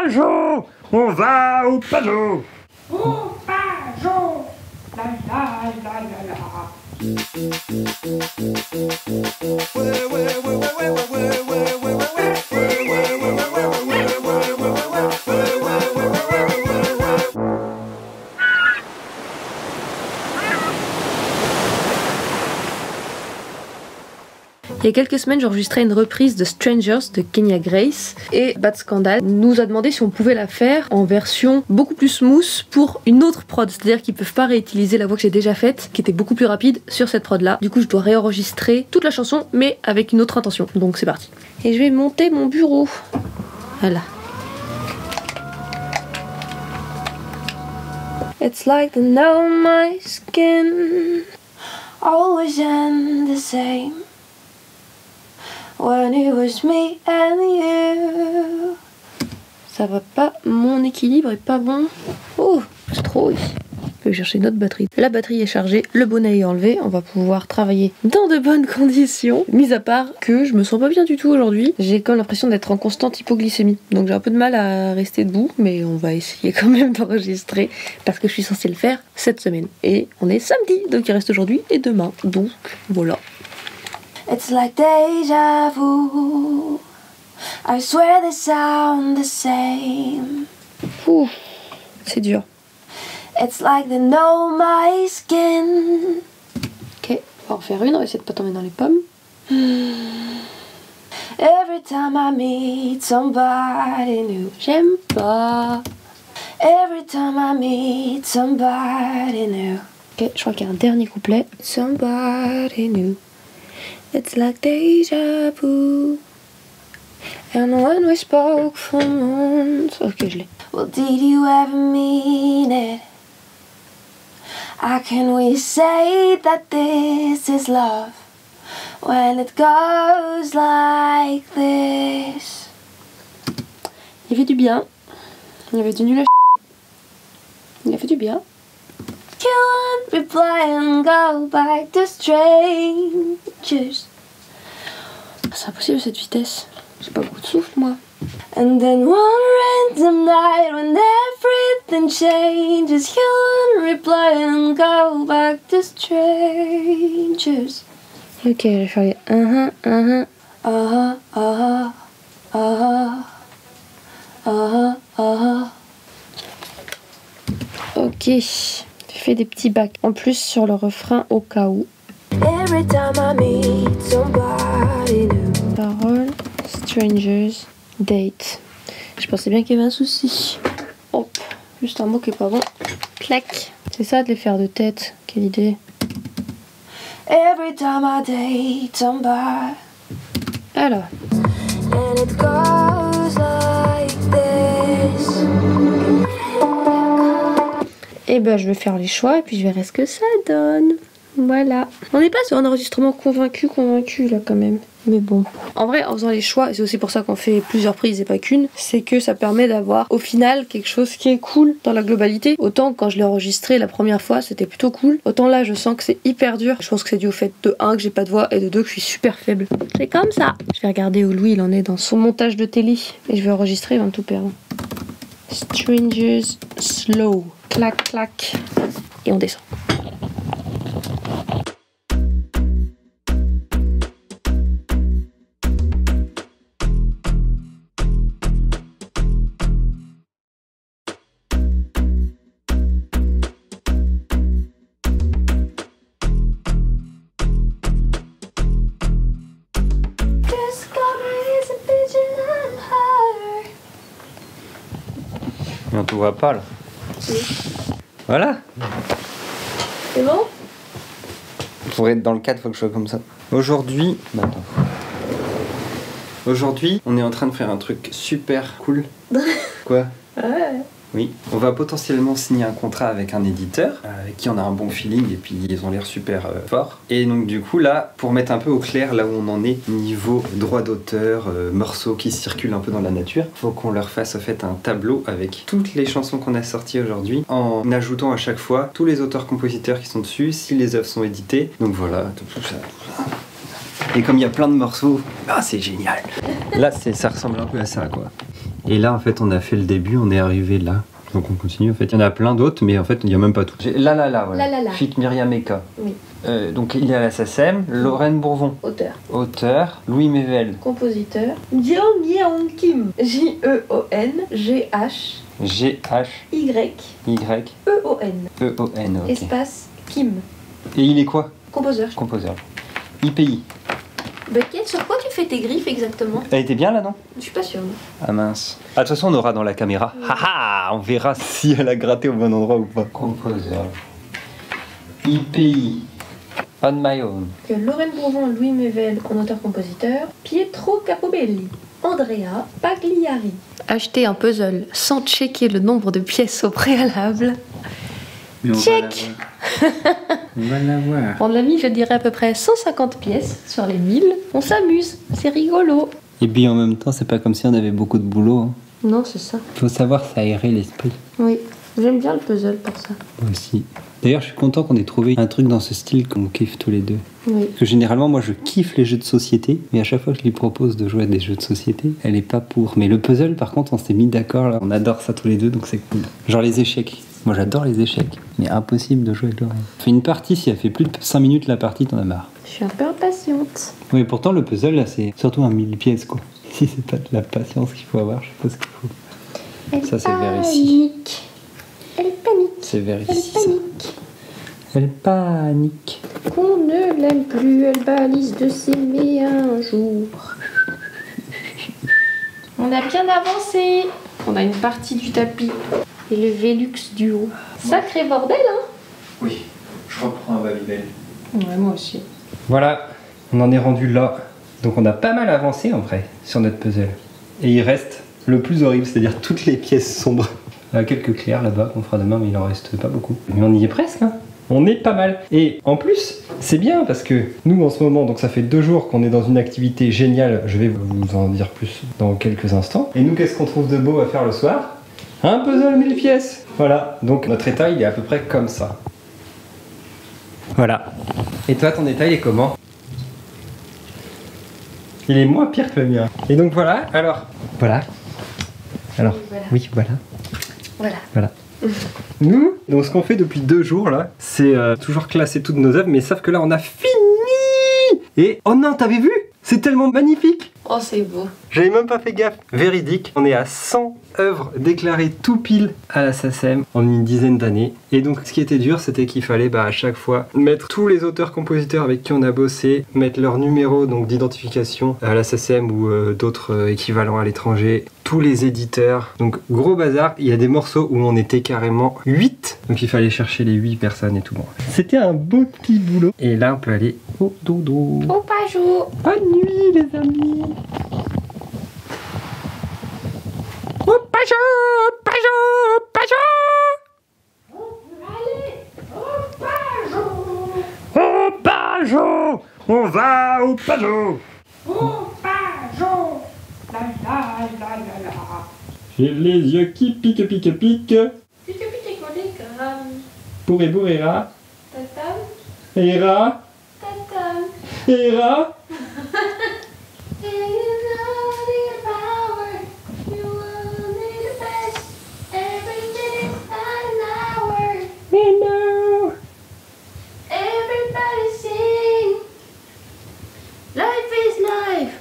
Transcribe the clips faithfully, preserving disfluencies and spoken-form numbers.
Pajot, on va au Pajot. Au Pajot, la la la la la. Il y a quelques semaines, j'enregistrais une reprise de Strangers de Kenya Grace et Bad Scandal nous a demandé si on pouvait la faire en version beaucoup plus smooth pour une autre prod, c'est-à-dire qu'ils peuvent pas réutiliser la voix que j'ai déjà faite, qui était beaucoup plus rapide sur cette prod là. Du coup, je dois réenregistrer toute la chanson, mais avec une autre intention. Donc c'est parti. Et je vais monter mon bureau. Voilà. It's like the know my skin, always end the same. When it was me and you. Ça va pas, mon équilibre est pas bon. Oh, c'est trop ici. Je vais chercher une autre batterie. La batterie est chargée, le bonnet est enlevé, on va pouvoir travailler dans de bonnes conditions. Mis à part que je me sens pas bien du tout aujourd'hui. J'ai comme l'impression d'être en constante hypoglycémie. Donc j'ai un peu de mal à rester debout, mais on va essayer quand même d'enregistrer parce que je suis censée le faire cette semaine. Et on est samedi, donc il reste aujourd'hui et demain. Donc voilà. It's like deja vu. I swear they sound the same. Ouh, c'est dur. It's like they know my skin. Ok, on va en faire une, on va essayer de pas tomber dans les pommes. Every time I meet somebody new. J'aime pas. Every time I meet somebody new. Ok, je crois qu'il y a un dernier couplet. Somebody new. It's like deja vu. And when we spoke for months. Ok, je l'ai. Well, did you ever mean it? How can we say that this is love when it goes like this? Il fait du bien. Il avait du nul à ch... Il a fait du bien. You won't reply and go back to strangers. C'est impossible cette vitesse. J'ai pas beaucoup de souffle moi. And then one random night when everything changes, you won't reply and go back to strangers. Ok, je vais faire les uh-huh, uh-huh, uh-huh, uh-huh, uh-huh, uh-huh, uh-huh. Ok. Je fais des petits bacs en plus sur le refrain au cas où. Every time I meet somebody new. Parole, strangers, date. Je pensais bien qu'il y avait un souci. Hop, juste un mot qui est pas bon. Clac. C'est ça de les faire de tête. Quelle idée. Every time I date somebody. Alors. And it goes like this. Et ben je vais faire les choix et puis je verrai ce que ça donne. Voilà. On n'est pas sur un enregistrement convaincu, convaincu là quand même. Mais bon. En vrai, en faisant les choix, et c'est aussi pour ça qu'on fait plusieurs prises et pas qu'une, c'est que ça permet d'avoir au final quelque chose qui est cool dans la globalité. Autant quand je l'ai enregistré la première fois, c'était plutôt cool. Autant là, je sens que c'est hyper dur. Je pense que c'est dû au fait de un que j'ai pas de voix et de deux que je suis super faible. C'est comme ça. Je vais regarder où Louis il en est dans son montage de télé. Et je vais enregistrer, il va tout perdre. Strangers slow. Clac, clac. Et on descend. Mais on te voit pas là. Oui. Voilà. C'est bon? Pour être dans le cadre, il faut que je sois comme ça. Aujourd'hui, bah attends. Aujourd'hui, on est en train de faire un truc super cool. Quoi? Ouais. Oui, on va potentiellement signer un contrat avec un éditeur avec qui on a un bon feeling et puis ils ont l'air super euh, forts. Et donc du coup là, pour mettre un peu au clair là où on en est niveau droit d'auteur, euh, morceaux qui circulent un peu dans la nature, faut qu'on leur fasse en fait un tableau avec toutes les chansons qu'on a sorties aujourd'hui en ajoutant à chaque fois tous les auteurs-compositeurs qui sont dessus, si les œuvres sont éditées. Donc voilà, tout ça, tout ça. Et comme il y a plein de morceaux, ah c'est génial. Là c'est, ça ressemble un peu à ça quoi. Et là, en fait, on a fait le début, on est arrivé là. Donc on continue. En fait, il y en a plein d'autres, mais en fait, il n'y a même pas tout. Là, là, là, voilà. Là, là, là. Fit Myriam Eka. Oui. Euh, donc il y a la S S M, Lorraine Bourvon. Auteur. Auteur, Louis Mével. Compositeur. Jeon Yeon Kim. J E O N G H G H Y Y E O N. E O N. Ok. Espace Kim. Et il est quoi? Composeur. Composeur. I P I. Bucket, sur quoi tu fais tes griffes exactement? Elle était bien là, non? Je suis pas sûre. non. Ah mince. Ah, de toute façon, on aura dans la caméra. Haha, on verra si elle a gratté au bon endroit ou pas. Composeur. I P I. On my own. Que Lorraine Bourvon, Louis Mével en auteur-compositeur. Pietro Capobelli. Andrea Pagliari. Acheter un puzzle sans checker le nombre de pièces au préalable. Mais on Check. On va la voir. On l'a mis, je dirais, à peu près cent cinquante pièces sur les mille. On s'amuse, c'est rigolo. Et puis en même temps, c'est pas comme si on avait beaucoup de boulot. Hein. Non, c'est ça. Faut savoir s'aérer l'esprit. Oui, j'aime bien le puzzle pour ça. Moi aussi. D'ailleurs, je suis content qu'on ait trouvé un truc dans ce style qu'on kiffe tous les deux. Oui. Parce que généralement, moi, je kiffe les jeux de société, mais à chaque fois que je lui propose de jouer à des jeux de société, elle est pas pour. Mais le puzzle, par contre, on s'est mis d'accord là. On adore ça tous les deux, donc c'est cool. Genre les échecs. Moi, j'adore les échecs, mais impossible de jouer avec Lorraine. Fais une partie, si elle fait plus de cinq minutes la partie, t'en as marre. Je suis un peu impatiente. Oui, pourtant, le puzzle, là, c'est surtout un mille pièces, quoi. Si c'est pas de la patience qu'il faut avoir, je sais pas ce qu'il faut. Elle Ça, c'est vers ici. panique. Elle panique. C'est vers Elle ici, ça. panique. Elle panique. Qu'on ne l'aime plus, elle balise de s'aimer un jour. On a bien avancé. On a une partie du tapis et le Velux du haut. Sacré bordel, hein? Oui, je reprends un Babybel. Ouais, moi aussi. Voilà, on en est rendu là. Donc on a pas mal avancé en vrai sur notre puzzle. Et il reste le plus horrible, c'est-à-dire toutes les pièces sombres. Il y a quelques clairs là-bas qu'on fera demain, mais il en reste pas beaucoup. Mais on y est presque, hein. On est pas mal. Et en plus, c'est bien parce que nous en ce moment, donc ça fait deux jours qu'on est dans une activité géniale. Je vais vous en dire plus dans quelques instants. Et nous, qu'est-ce qu'on trouve de beau à faire le soir? Un puzzle mille pièces. Voilà, donc notre état il est à peu près comme ça. Voilà. Et toi, ton état il est comment? Il est moins pire que le mien. Et donc voilà, alors, voilà. Alors, Voilà. oui, voilà. Voilà. Voilà. Nous, donc ce qu'on fait depuis deux jours là, c'est euh, toujours classer toutes nos œuvres, mais sauf que là on a fini. Et oh non, t'avais vu? C'est tellement magnifique. Oh, c'est beau. J'avais même pas fait gaffe. Véridique, on est à cent œuvres déclarées tout pile à la S A C E M en une dizaine d'années. Et donc ce qui était dur, c'était qu'il fallait bah, à chaque fois mettre tous les auteurs-compositeurs avec qui on a bossé, mettre leur numéro donc d'identification à la S A C E M ou euh, d'autres euh, équivalents à l'étranger, tous les éditeurs. Donc gros bazar, il y a des morceaux où on était carrément huit. Donc il fallait chercher les huit personnes et tout. Bon. C'était un beau petit boulot. Et là on peut aller au dodo. Au pajot. Bonne nuit les amis. Au pajot, au pajot, au pajot. Au pajot. On va au pajot. Au pajot. La la la la la. J'ai les yeux qui piquent, piquent, piquent. Pique, pique, collé, crame. Bourré, bourrera. Tatam, Ira, tatam. ira. And you know the power. You will need the best. Every minute's an hour. Mais non. Everybody sing. Life is life.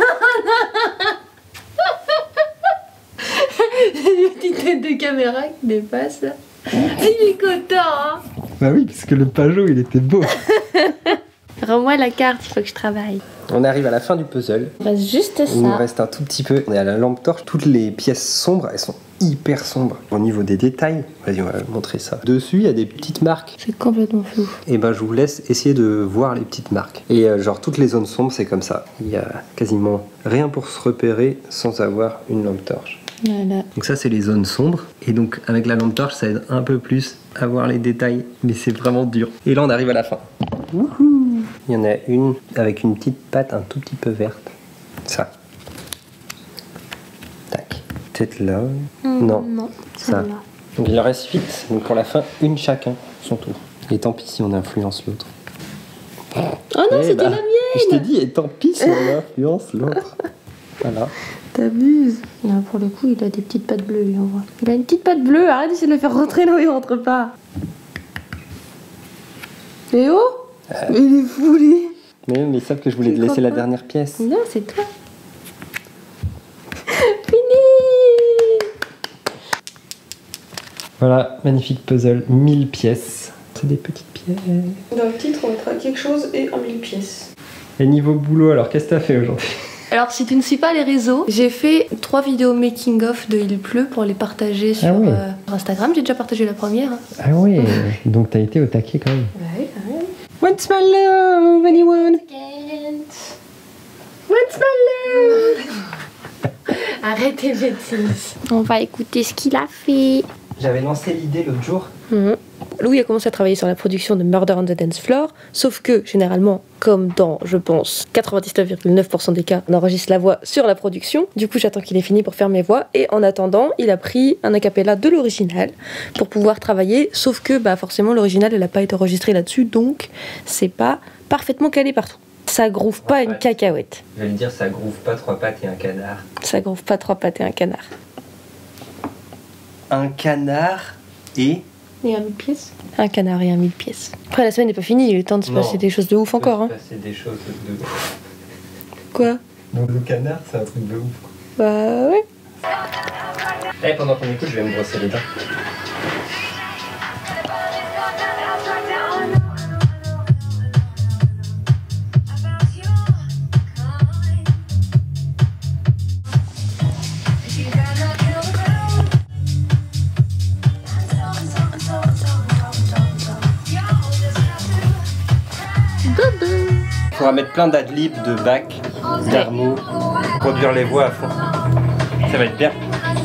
Une petite tête de caméra qui dépasse là. Il est content, hein. Bah oui, parce que le pajot il était beau. Rends-moi la carte, il faut que je travaille. On arrive à la fin du puzzle. Il reste juste Il nous ça. reste un tout petit peu. On est à la lampe torche. Toutes les pièces sombres, elles sont hyper sombres. Au niveau des détails, vas-y, on va montrer ça. Dessus, il y a des petites marques. C'est complètement flou. Et ben, je vous laisse essayer de voir les petites marques. Et euh, genre, toutes les zones sombres, c'est comme ça. Il y a quasiment rien pour se repérer sans avoir une lampe torche. Voilà. Donc ça, c'est les zones sombres. Et donc, avec la lampe torche, ça aide un peu plus à voir les détails. Mais c'est vraiment dur. Et là, on arrive à la fin. Wouhou! Il y en a une avec une petite patte un tout petit peu verte. Ça. Tac. Peut-être là. Mmh, non. Non, Ça. celle-là. Donc il en reste huit. Donc pour la fin, une chacun, son tour. Et tant pis si on influence l'autre. Oh non, Eh c'était bah, la mienne. Je t'ai dit, et tant pis si on influence l'autre. Voilà. T'abuses. Là, pour le coup, il a des petites pattes bleues, lui, on voit. Il a une petite patte bleue, arrête d'essayer de le faire rentrer là où il rentre pas. Et oh euh... Mais il est fou, lui. Mais mais ils savent que je voulais te laisser la dernière pièce. Non, c'est toi. Fini. Voilà, magnifique puzzle, mille pièces. C'est des petites pièces. Dans le titre, on mettra quelque chose et en mille pièces. Et niveau boulot, alors qu'est-ce que t'as fait aujourd'hui? Alors, si tu ne suis pas les réseaux, j'ai fait trois vidéos making-of de Il pleut pour les partager sur, ah oui. euh, Instagram. J'ai déjà partagé la première. Hein. Ah oui, donc t'as été au taquet quand même. Ouais, quand même. What's my love, anyone? What's my love? Arrête tes bêtises. On va écouter ce qu'il a fait. J'avais lancé l'idée l'autre jour. Mmh. Louis a commencé à travailler sur la production de Murder on the Dance Floor, sauf que, généralement, comme dans, je pense, quatre-vingt-dix-neuf virgule neuf pour cent des cas, on enregistre la voix sur la production. Du coup, j'attends qu'il ait fini pour faire mes voix. Et en attendant, il a pris un acapella de l'original pour pouvoir travailler, sauf que, bah, forcément, l'original, elle n'a pas été enregistrée là-dessus, donc c'est pas parfaitement calé partout. Ça groove pas une cacahuète. Je vais le dire, ça groove pas trois pattes et un canard. Ça groove pas trois pattes et un canard. Un canard et... Et un mille pièces. Un canard et un mille pièces. Après, la semaine n'est pas finie, il est temps de se non, passer des choses de ouf encore. Il se passer des choses de ouf. Quoi? Donc le canard, c'est un truc de ouf. Bah ouais. Eh, hey, pendant qu'on écoute, je vais me brosser les dents. Il faudra mettre plein d'adlibs, de bacs, d'armots, produire les voix à fond. Ça va être bien.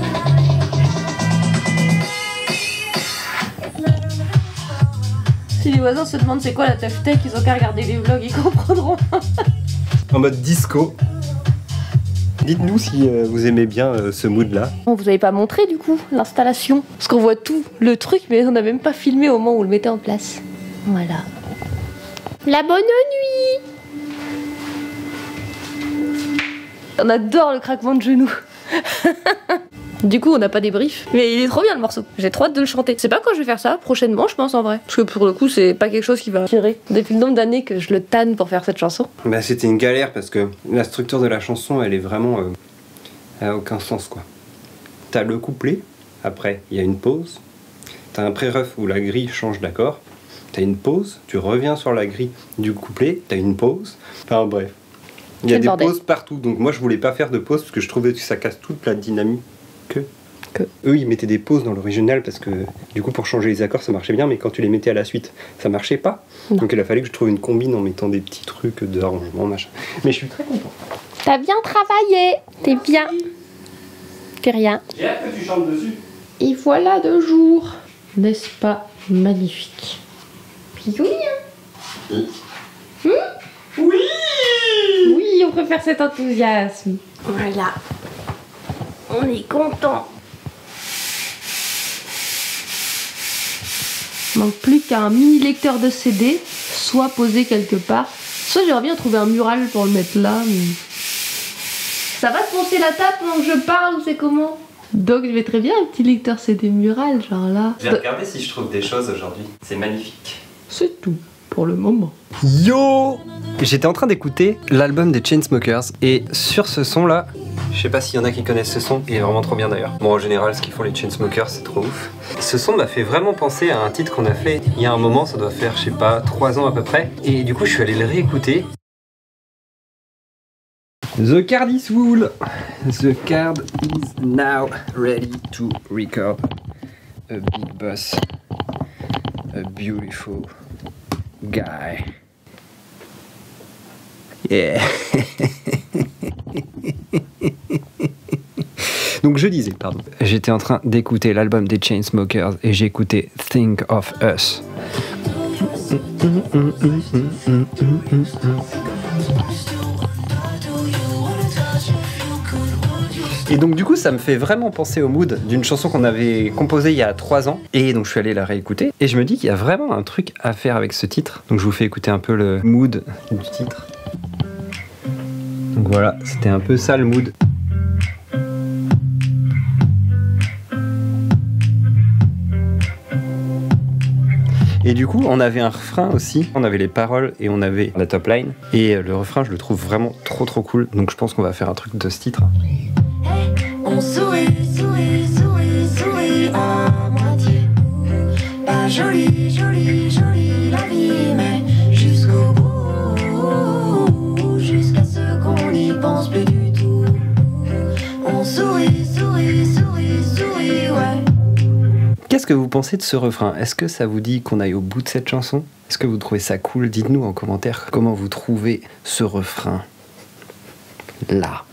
Si les voisins se demandent c'est quoi la Tough Tech, ils ont qu'à regarder les vlogs, ils comprendront. En mode disco. Dites-nous si euh, vous aimez bien euh, ce mood-là. Bon, vous avez pas montré du coup l'installation, parce qu'on voit tout le truc, mais on n'a même pas filmé au moment où on le mettait en place. Voilà. La bonne nuit. On adore le craquement de genoux. Du coup, on n'a pas débrief, mais il est trop bien le morceau. J'ai trop hâte de le chanter. C'est pas quand je vais faire ça, prochainement, je pense en vrai. Parce que pour le coup, c'est pas quelque chose qui va tirer. Depuis le nombre d'années que je le tanne pour faire cette chanson. Bah, c'était une galère parce que la structure de la chanson, elle est vraiment. Euh, elle a aucun sens quoi. T'as le couplet, après, il y a une pause. T'as un pré-ref où la grille change d'accord. T'as une pause, tu reviens sur la grille du couplet, t'as une pause. Enfin bref. Il y a Quel des bordel. pauses partout, donc moi je voulais pas faire de pause parce que je trouvais que ça casse toute la dynamique. Que. que. Eux ils mettaient des pauses dans l'original parce que du coup pour changer les accords ça marchait bien, mais quand tu les mettais à la suite ça marchait pas. Non. Donc il a fallu que je trouve une combine en mettant des petits trucs d'arrangement machin. Mais je suis très content. T'as bien travaillé, t'es bien. T'es rien. J'ai hâte que tu chantes dessus. Et voilà de jour. N'est-ce pas magnifique? Puis oui, hein. Mmh. Oui. Oui, on préfère cet enthousiasme. Voilà. On est content. Manque plus qu'un mini lecteur de C D, soit posé quelque part. Soit j'aimerais bien trouver un mural pour le mettre là, mais... Ça va te poncer la table pendant que je parle ou c'est comment? Donc je mettrais bien un petit lecteur C D mural, genre là. Je vais regarder si je trouve des choses aujourd'hui. C'est magnifique. C'est tout pour le moment. Yo! J'étais en train d'écouter l'album des Chainsmokers et sur ce son là, je sais pas s'il y en a qui connaissent ce son, il est vraiment trop bien d'ailleurs. Bon, en général, ce qu'ils font les Chainsmokers, c'est trop ouf. Ce son m'a fait vraiment penser à un titre qu'on a fait il y a un moment, ça doit faire, je sais pas, trois ans à peu près. Et du coup, je suis allé le réécouter. The card is full. The card is now ready to record a big boss, a beautiful guy. Yeah. Donc je disais, pardon, j'étais en train d'écouter l'album des Chainsmokers et j'ai écouté Think of Us. Et donc du coup ça me fait vraiment penser au mood d'une chanson qu'on avait composée il y a trois ans. Et donc je suis allé la réécouter et je me dis qu'il y a vraiment un truc à faire avec ce titre. Donc je vous fais écouter un peu le mood du titre. Donc voilà, c'était un peu ça le mood. Et du coup, on avait un refrain aussi. On avait les paroles et on avait la top line. Et le refrain, je le trouve vraiment trop trop cool. Donc je pense qu'on va faire un truc de ce titre. Hey, on sourit, sourit, sourit, sourit à moitié. Pas jolie, jolie, jolie la vie, mais jusqu'au bout, jusqu'à ce qu'on n'y pense plus du tout. On sourit, sourit, sourit, sourit, ouais. Qu'est-ce que vous pensez de ce refrain? Est-ce que ça vous dit qu'on aille au bout de cette chanson? Est-ce que vous trouvez ça cool? Dites-nous en commentaire comment vous trouvez ce refrain là.